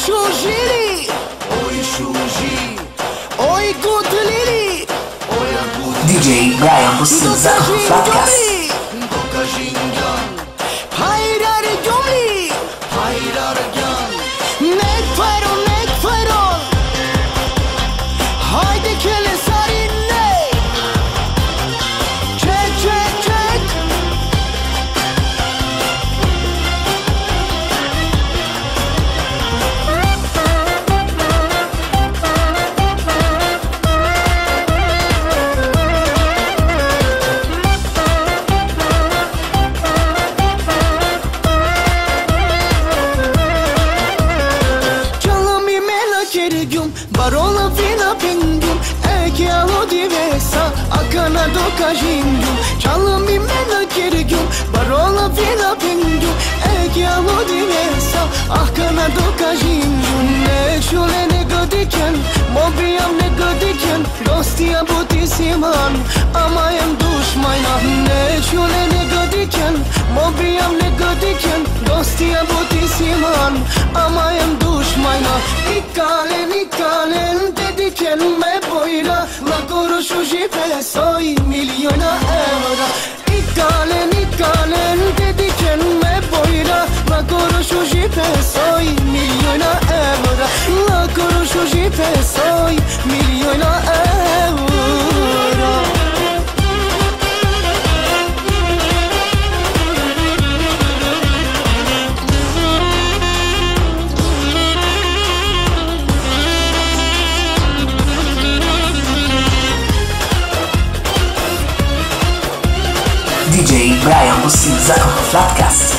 Shujili, oi Shuji, oi Good Lily, oi a Good DJ Brian Bussinza Flatcast. Doka Jingan, Hayrar Gyomli, Hayrar Gyan, Nek Fayron, Haydi kele sarinne, Check. Barola vina pingum, eki alodi vesa, akana doka jingum. Çalım bir mena kirgum, barola vina pingum, eki alodi vesa, akana doka jingum. Ne şule ne godiken, mobiyam ne godiken, dostiya butisiman, amayam düşmayna. Ne şule ne godiken, mobiyam ne godiken, dostiya butisiman, amayam düşmayna. Nikalen dediken me boyra, la koruşu jipe soy milyona evra. Nikalen dediken me boyra, la koruşu jipe soy milyona evra. La koruşu jipe soy milyona evra. DJ Brian Bussinza Flatcast.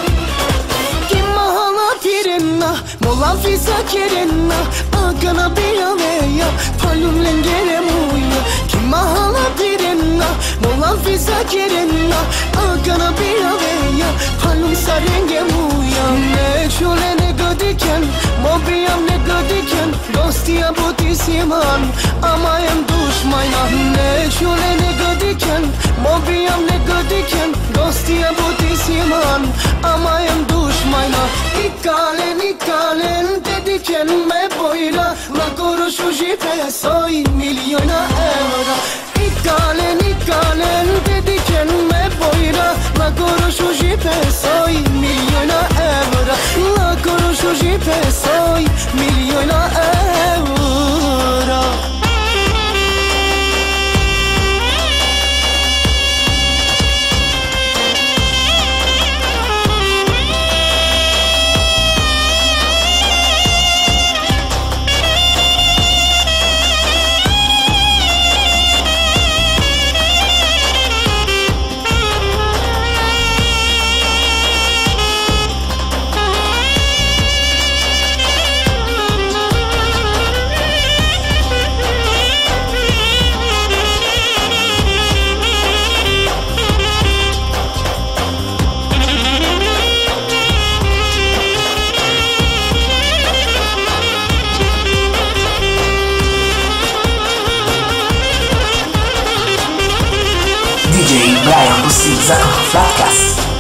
Kimmahala pirenna, mola fisa kerenna, akana beya veya, palum lengere muya. Kimmahala pirenna, mola fisa kerenna, akana beya veya, palum sarenge muya. Ne şule ne godiken, mobiyam ne godiken, dostiya butisiman, amayam düşmayna. Ne şule ne godiken, mobiyam ne godiken, dostiya butisiman, amayam düşmayna. Nikalen dediken me boyra, la koruşu jipe soy milyona evra. Nikalen dediken me boyra, la koruşu jipe soy milyona evra. La koruşu jipe soy milyona evra. DJ Brian Bussinza Flatcast.